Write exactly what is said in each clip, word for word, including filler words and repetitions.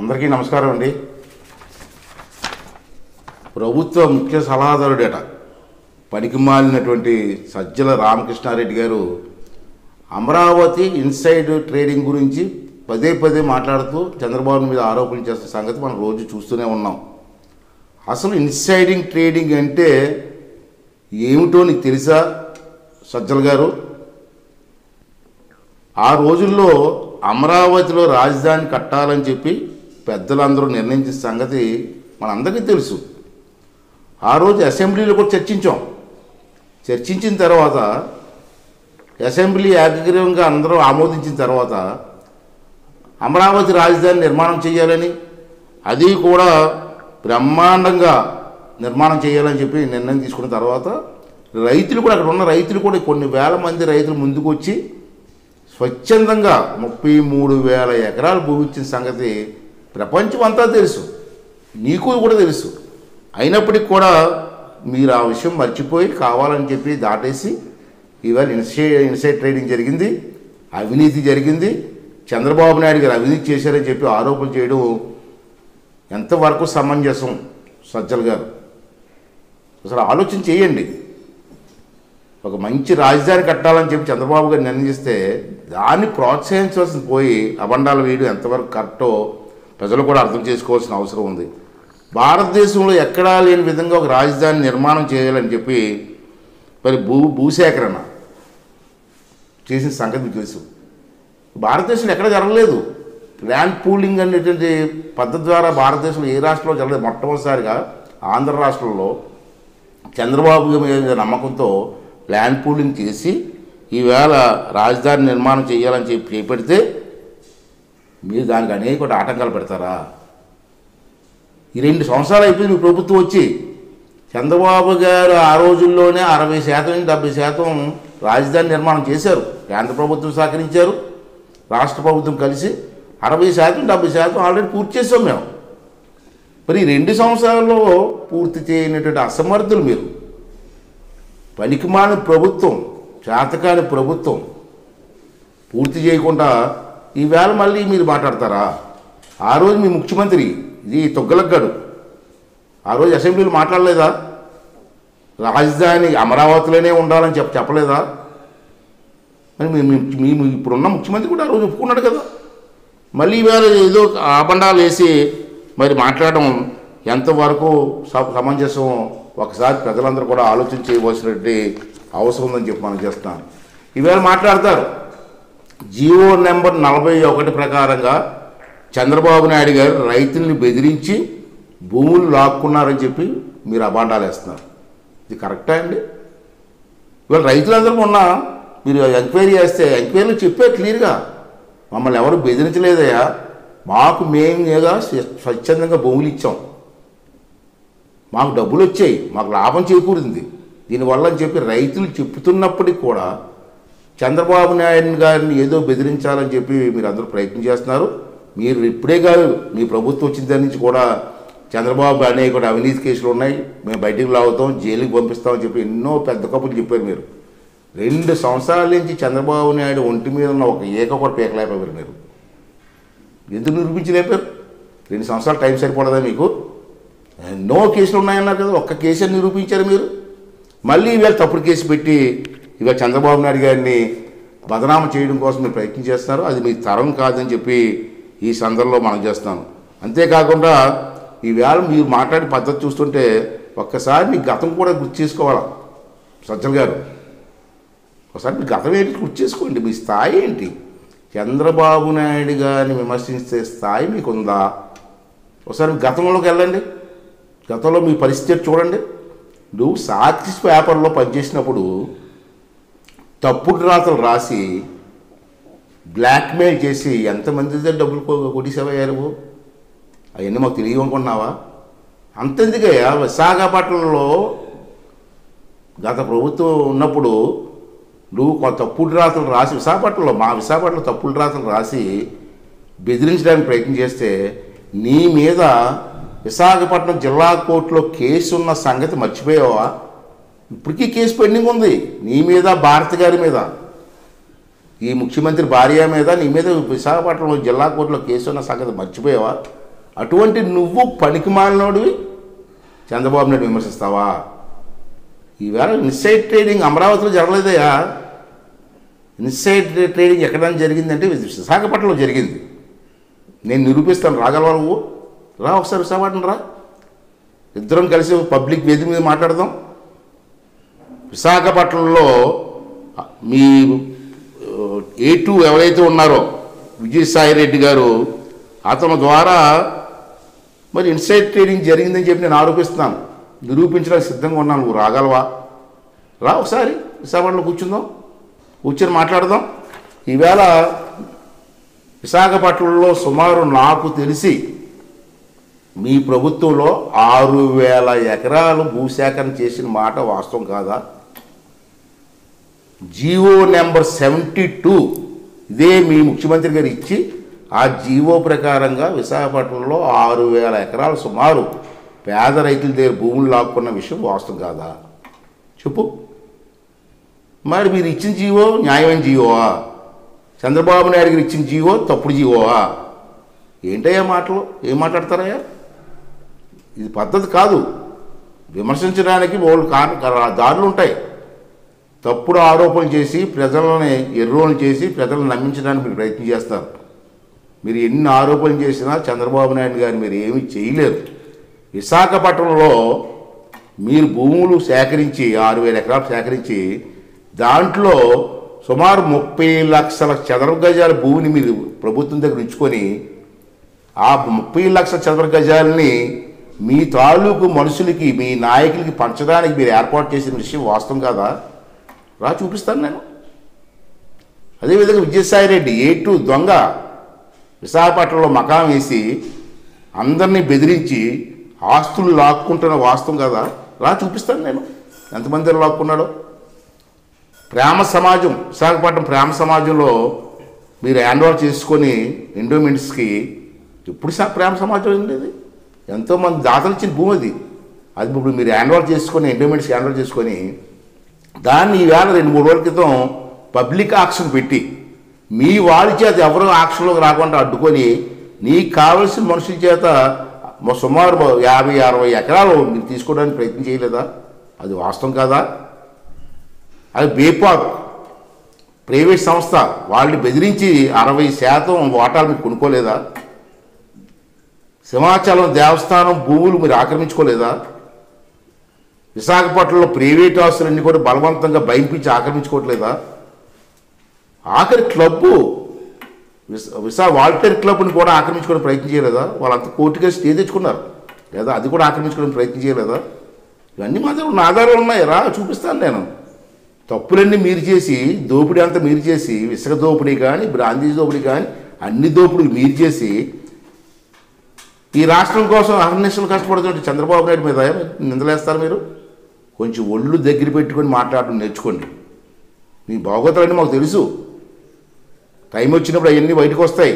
అందరికీ నమస్కారం అండి. ప్రభుత్వ ముఖ్య సలహాదారుడట పనికిమాలినటువంటి సజ్జల రామకృష్ణారెడ్డి గారు అమరావతి ఇన్సైడ్ ట్రేడింగ్ గురించి పదే పదే మాట్లాడుతూ చంద్రబాబు మీద ఆరోపణలు చేస్తున్న సంగతి మనం రోజు చూస్తూనే ఉన్నాం. అసలు ఇన్సైడింగ్ ట్రేడింగ్ అంటే ఏమిటో నీకు తెలుసా సజ్జల గారు? ఆ రోజుల్లో అమరావతిలో రాజధాని కట్టాలని చెప్పి పెద్దలందరూ నిర్ణయించిన సంగతి మనందరికీ తెలుసు. ఆ రోజు అసెంబ్లీలో కూడా చర్చించాం. చర్చించిన తర్వాత అసెంబ్లీ ఏకగ్రీవంగా అందరూ ఆమోదించిన తర్వాత అమరావతి రాజధాని నిర్మాణం చేయాలని, అది కూడా బ్రహ్మాండంగా నిర్మాణం చేయాలని చెప్పి నిర్ణయం తీసుకున్న తర్వాత రైతులు కూడా, అక్కడ ఉన్న రైతులు కూడా కొన్ని వేల మంది రైతులు ముందుకు వచ్చి స్వచ్ఛందంగా ముప్పై మూడు వేల ఎకరాలు భూమి ఇచ్చిన సంగతి ప్రపంచం అంతా తెలుసు, నీకు కూడా తెలుసు. అయినప్పటికీ కూడా మీరు ఆ విషయం మర్చిపోయి కావాలని చెప్పి దాటేసి ఇవాళ ఇన్సై ఇన్సైడ్ ట్రేడింగ్ జరిగింది, అవినీతి జరిగింది, చంద్రబాబు నాయుడు గారు అవినీతి చేశారని చెప్పి ఆరోపణలు చేయడం ఎంతవరకు సమంజసం సజ్జల గారు? అసలు ఆలోచన చేయండి. ఒక మంచి రాజధాని కట్టాలని చెప్పి చంద్రబాబు గారు నిర్ణయిస్తే దాన్ని ప్రోత్సహించవలసిన పోయి అబండాలు వేయడం ఎంతవరకు కరెక్టో ప్రజలు కూడా అర్థం చేసుకోవాల్సిన అవసరం ఉంది. భారతదేశంలో ఎక్కడా లేని విధంగా ఒక రాజధాని నిర్మాణం చేయాలని చెప్పి మరి భూ భూసేకరణ చేసిన సంగతి మీకు తెలుసు. భారతదేశంలో ఎక్కడ జరగలేదు. ల్యాండ్ పూలింగ్ అనేటువంటి పద్ధతి ద్వారా భారతదేశంలో ఏ రాష్ట్రంలో జరగలేదు. మొట్టమొదటిసారిగా ఆంధ్ర రాష్ట్రంలో చంద్రబాబు మీద నమ్మకంతో ల్యాండ్ పూలింగ్ చేసి ఈవేళ రాజధాని నిర్మాణం చేయాలని చెప్పి చేపడితే మీరు దానికి అనేక ఆటంకాలు పెడతారా? ఈ రెండు సంవత్సరాలు అయిపోయింది మీ ప్రభుత్వం వచ్చి. చంద్రబాబు గారు ఆ రోజుల్లోనే అరవై శాతం నుంచి డెబ్బై శాతం రాజధాని నిర్మాణం చేశారు. కేంద్ర ప్రభుత్వం సహకరించారు, రాష్ట్ర ప్రభుత్వం కలిసి అరవై శాతం డెబ్బై శాతం ఆల్రెడీ పూర్తి చేసాం మేము. మరి రెండు సంవత్సరాల్లో పూర్తి చేయనటువంటి అసమర్థులు మీరు. పనికిమాలిన ప్రభుత్వం, చేతకాని ప్రభుత్వం పూర్తి చేయకుండా ఈవేళ మళ్ళీ మీరు మాట్లాడతారా? ఆ రోజు మీ ముఖ్యమంత్రి ఇది తొగ్గలగ్గాడు ఆ రోజు అసెంబ్లీలో మాట్లాడలేదా? రాజధాని అమరావతిలోనే ఉండాలని చెప్ప చెప్పలేదా? మరి మీ ఇప్పుడున్న ముఖ్యమంత్రి కూడా ఆ రోజు ఒప్పుకున్నాడు కదా. మళ్ళీ ఈవేళ ఏదో ఆబండాలు వేసి మరి మాట్లాడడం ఎంతవరకు సమంజసం ఒకసారి ప్రజలందరూ కూడా ఆలోచన చేయవలసినటువంటి అవసరం ఉందని చెప్పి మనం చేస్తున్నాను. ఈవేళ మాట్లాడతారు జీవో నెంబర్ నలభై ఒకటి ప్రకారంగా చంద్రబాబు నాయుడు గారు రైతుల్ని బెదిరించి భూములు లాక్కున్నారని చెప్పి మీరు అబాండాలు వేస్తున్నారు. ఇది కరెక్టా అండి? ఇవాళ రైతులందరూ మొన్న మీరు ఎంక్వైరీ చేస్తే ఎంక్వైరీలో చెప్పారు క్లియర్గా, మమ్మల్ని ఎవరు బెదిరించలేదయ్యా, మాకు మేమేగా స్వచ్ఛందంగా భూములు ఇచ్చాం, మాకు డబ్బులు వచ్చాయి, మాకు లాభం చేకూరింది దీనివల్ల అని చెప్పి రైతులు చెప్తున్నప్పటికీ కూడా చంద్రబాబు నాయుడు గారిని ఏదో బెదిరించాలని చెప్పి మీరు అందరూ ప్రయత్నం చేస్తున్నారు. మీరు ఇప్పుడే కాదు, మీ ప్రభుత్వం వచ్చిన దాని నుంచి కూడా చంద్రబాబు అనేక కూడా అవినీతి కేసులు ఉన్నాయి, మేము బయటికి లాగుతాం, జైలుకి పంపిస్తామని చెప్పి ఎన్నో పెద్ద కప్పులు చెప్పారు మీరు. రెండు సంవత్సరాల నుంచి చంద్రబాబు నాయుడు ఒంటి మీద ఉన్న ఒక ఏక కూడా పీకలేకపోయారు మీరు. ఎందుకు నిరూపించలేపారు? రెండు సంవత్సరాలు టైం సరిపడదా మీకు? ఎన్నో కేసులు ఉన్నాయన్నారు కదా, ఒక్క కేసు నిరూపించారు మీరు. మళ్ళీ ఇవాళ తప్పుడు కేసు పెట్టి ఇవాళ చంద్రబాబు నాయుడు గారిని బదనామా చేయడం కోసం మీరు ప్రయత్నం చేస్తున్నారు. అది మీ తరం కాదని చెప్పి ఈ సందర్భంలో మనం చేస్తున్నాను. అంతేకాకుండా ఈవేళ మీరు మాట్లాడే పద్ధతి చూస్తుంటే ఒక్కసారి మీ గతం కూడా గుర్తు చేసుకోవాలా సజ్జల గారు. ఒకసారి మీ గతం ఏంటి గుర్తు చేసుకోండి. మీ స్థాయి ఏంటి? చంద్రబాబు నాయుడు గారిని విమర్శించే స్థాయి మీకుందా? ఒకసారి మీ గతంలోకి వెళ్ళండి, గతంలో మీ పరిస్థితి చూడండి. నువ్వు సాక్షి పేపర్లో పనిచేసినప్పుడు తప్పుడు రాతలు రాసి బ్లాక్మెయిల్ చేసి ఎంతమంది డబ్బులు కొట్టేసావయ్యారు? అవన్నీ మాకు తెలియనుకుంటున్నావా? అంతెందుకయ్యా, విశాఖపట్నంలో గత ప్రభుత్వం ఉన్నప్పుడు నువ్వు తప్పుడు రాతలు రాసి విశాఖపట్నంలో మా విశాఖపట్నంలో తప్పుడు రాతలు రాసి బెదిరించడానికి ప్రయత్నం చేస్తే నీ మీద విశాఖపట్నం జిల్లా కోర్టులో కేసు ఉన్న సంగతి మర్చిపోయావా? ఇప్పటికీ కేసు పెండింగ్ ఉంది నీ మీద, భారతి గారి మీద. ఈ ముఖ్యమంత్రి భార్య మీద నీ మీద విశాఖపట్నంలో జిల్లా కోర్టులో కేసు ఉన్న సంగతి మర్చిపోయావా? అటువంటి నువ్వు పనికిమాలినోడివి చంద్రబాబు నాయుడు విమర్శిస్తావా? ఈవేళ ఇన్సైడ్ ట్రేడింగ్ అమరావతిలో జరగలేదయా. ఇన్సైడ్ ట్రేడింగ్ ఎక్కడైనా జరిగిందంటే విశాఖపట్నంలో జరిగింది. నేను నిరూపిస్తాను. రాగలవా నువ్వు? రా ఒకసారి విశాఖపట్నం రా, ఇద్దరం కలిసి పబ్లిక్ వేదిక మీద మాట్లాడదాం. విశాఖపట్నంలో మీ ఏ టూ ఎవరైతే ఉన్నారో విజయసాయి రెడ్డి గారు, అతని ద్వారా మరి ఇన్సైడ్ ట్రేడింగ్ జరిగిందని చెప్పి నేను ఆరోపిస్తున్నాను. నిరూపించడానికి సిద్ధంగా ఉన్నాను. నువ్వు రాగలవా? రా ఒకసారి విశాఖపట్నంలో కూర్చుందాం, కూర్చొని మాట్లాడదాం. ఈవేళ విశాఖపట్నంలో సుమారు నాకు తెలిసి మీ ప్రభుత్వంలో ఆరు వేల ఎకరాలు భూసేకరణ చేసిన మాట వాస్తవం కాదా? జీవో నెంబర్ సెవెంటీ టూ ఇదే మీ ముఖ్యమంత్రి గారు ఇచ్చి ఆ జీవో ప్రకారంగా విశాఖపట్నంలో ఆరు వేల ఎకరాలు సుమారు పేద రైతుల దగ్గర భూములు లాక్కున్న విషయం వాస్తవం కాదా? చెప్పు. మరి మీరు ఇచ్చిన జీవో న్యాయమైన జీవోవా? చంద్రబాబు నాయుడు గారు ఇచ్చిన జీవో తప్పుడు జీవోవా? ఏంటయ్యా మాటలు? ఏం మాట్లాడతారయ్యా? ఇది పద్ధతి కాదు. విమర్శించడానికి వాళ్ళు కారణ దారులు ఉంటాయి. తప్పుడు ఆరోపణలు చేసి ప్రజలని ఎర్రోలు చేసి ప్రజలను నమ్మించడానికి మీరు ప్రయత్నం చేస్తారు. మీరు ఎన్ని ఆరోపణలు చేసినా చంద్రబాబు నాయుడు గారు మీరు ఏమీ చేయలేరు. విశాఖపట్నంలో మీరు భూములు సేకరించి ఆరు వేల ఎకరాలు సేకరించి దాంట్లో సుమారు ముప్పై లక్షల చదరపు గజాల భూమిని మీరు ప్రభుత్వం దగ్గర ఉంచుకొని ఆ ముప్పై లక్షల చదరపు గజాలని మీ తాలూకు మనుషులకి మీ నాయకులకి పంచడానికి మీరు ఏర్పాటు చేసిన విషయం వాస్తవం కాదా? రా చూపిస్తాను నేను. అదేవిధంగా విజయసాయి రెడ్డి ఏ టూ దొంగ విశాఖపట్నంలో మకాం వేసి అందరినీ బెదిరించి ఆస్తులు లాక్కుంటున్న వాస్తవం కదా? రా చూపిస్తాను నేను ఎంతమంది లాక్కున్నాడో. ప్రేమ సమాజం, విశాఖపట్నం ప్రేమ సమాజంలో మీరు హ్యాండ్ ఓవర్ చేసుకొని ఎండోమెంట్స్కి ఎప్పుడు ప్రేమ సమాజం ఉండేది? ఎంతోమంది దాతలు ఇచ్చిన భూమి అది. అది ఇప్పుడు మీరు హ్యాండ్ ఓవర్ చేసుకొని ఎండోమెంట్స్కి హ్యాండ్ ఓవర్ చేసుకొని దాన్ని ఈవేళ రెండు మూడు రోజుల క్రితం పబ్లిక్ ఆక్షన్ పెట్టి మీ వాళ్ళ చేత ఎవరు ఆక్షన్లోకి రాకుండా అడ్డుకొని నీకు కావలసిన మనుషుల చేత సుమారు యాభై అరవై ఎకరాలు మీరు తీసుకోవడానికి ప్రయత్నం చేయలేదా? అది వాస్తవం కాదా? అది బేపాక్ ప్రైవేట్ సంస్థ, వాళ్ళని బెదిరించి అరవై శాతం వాటాలు మీరు కొనుక్కోలేదా? సింహాచలం దేవస్థానం భూములు మీరు ఆక్రమించుకోలేదా? విశాఖపట్నంలో ప్రైవేట్ ఆస్తులన్నీ కూడా బలవంతంగా భయింపించి ఆక్రమించుకోవట్లేదా? ఆఖరి క్లబ్బు విశా వాల్టేర్ క్లబ్ని కూడా ఆక్రమించుకోవడానికి ప్రయత్నం చేయలేదా? వాళ్ళంతా కోర్టుగా స్టే తెచ్చుకున్నారు లేదా? అది కూడా ఆక్రమించుకోవడానికి ప్రయత్నం చేయలేదా? ఇవన్నీ మా దగ్గర ఆధారాలు ఉన్నాయి. రా చూపిస్తాను నేను. తప్పులన్నీ మీరు చేసి, దోపిడీ అంతా మీరు చేసి, ఇసుక దోపిడీ కానీ బ్రాందీ దోపిడీ కానీ అన్ని దోపిడీలు మీరు చేసి ఈ రాష్ట్రం కోసం అహర్నిశలు కష్టపడుతుంటే చంద్రబాబు నాయుడు మీద నిందలేస్తారు మీరు. కొంచెం ఒళ్ళు దగ్గర పెట్టుకొని మాట్లాడటం నేర్చుకోండి. మీ బాగోతాలని మాకు తెలుసు. టైం వచ్చినప్పుడు అవన్నీ బయటకు వస్తాయి.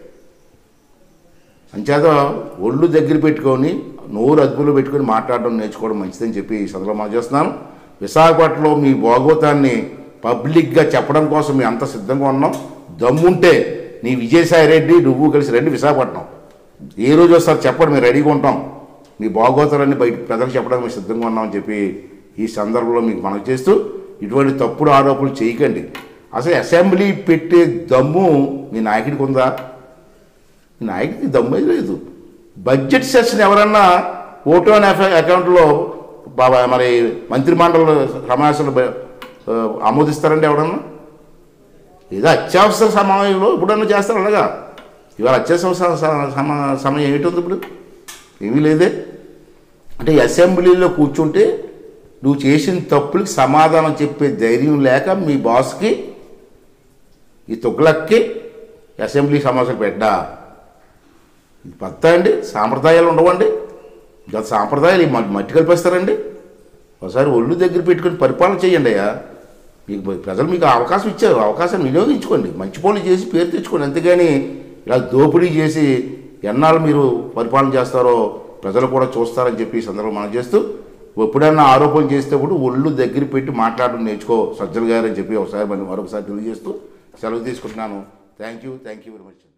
అంచేత ఒళ్ళు దగ్గర పెట్టుకొని నోరు అదుపులో పెట్టుకొని మాట్లాడడం నేర్చుకోవడం మంచిదని చెప్పి ఈ సందర్భంలో మనం చేస్తున్నాను. విశాఖపట్నంలో మీ భాగోతాన్ని పబ్లిక్గా చెప్పడం కోసం మేము అంత సిద్ధంగా ఉన్నాం. దమ్ముంటే నీ విజయసాయి రెడ్డి నువ్వు కలిసి రండి విశాఖపట్నం. ఏ రోజు వస్తారు చెప్పండి, మేము రెడీగా ఉంటాం. మీ భాగోతాలన్నీ బయట ప్రజలకు చెప్పడానికి మేము సిద్ధంగా ఉన్నామని చెప్పి ఈ సందర్భంలో మీకు మనవి చేస్తూ ఇటువంటి తప్పుడు ఆరోపణలు చేయకండి. అసలు అసెంబ్లీ పెట్టే దమ్ము మీ నాయకుడికి ఉందా? మీ నాయకుడికి దమ్మే లేదు. బడ్జెట్ సెషన్ ఎవరన్నా ఓటో అనే అకౌంట్లో బాబా మరి మంత్రిమండలి సమావేశాలు ఆమోదిస్తారండి ఎవడన్నా? ఏదో అత్యవసర సమావేశంలో ఇప్పుడన్నా చేస్తారు అలాగా. ఇవాళ అత్యవసర సమయం ఏమిటి ఉంది ఇప్పుడు? ఏమీ లేదే. అంటే అసెంబ్లీలో కూర్చుంటే నువ్వు చేసిన తప్పులకి సమాధానం చెప్పే ధైర్యం లేక మీ బాస్కి ఈ తొగ్గులక్కి అసెంబ్లీ సమావేశాలు పెట్టా. ఇది పత్తా అండి? సాంప్రదాయాలు ఉండవండి. గత సాంప్రదాయాలు ఈ మట్టి కలిపేస్తారండి. ఒకసారి ఒళ్ళు దగ్గర పెట్టుకొని పరిపాలన చేయండి అయ్యా. మీకు ప్రజలు మీకు అవకాశం ఇచ్చారు, అవకాశాన్ని వినియోగించుకోండి, మంచి పనులు చేసి పేరు తెచ్చుకోండి. అంతేగాని ఇలా దోపిడీ చేసి ఎన్నాళ్ళు మీరు పరిపాలన చేస్తారో ప్రజలు కూడా చూస్తారని చెప్పి ఈ సందర్భంలో మనం చేస్తూ ఎప్పుడైనా ఆరోపణ చేసేటప్పుడు ఒళ్ళు దగ్గర పెట్టి మాట్లాడడం నేర్చుకో సజ్జల గారు అని చెప్పి ఒకసారి మరొకసారి తెలియజేస్తూ సెలవు తీసుకుంటున్నాను. Thank you thank you very much.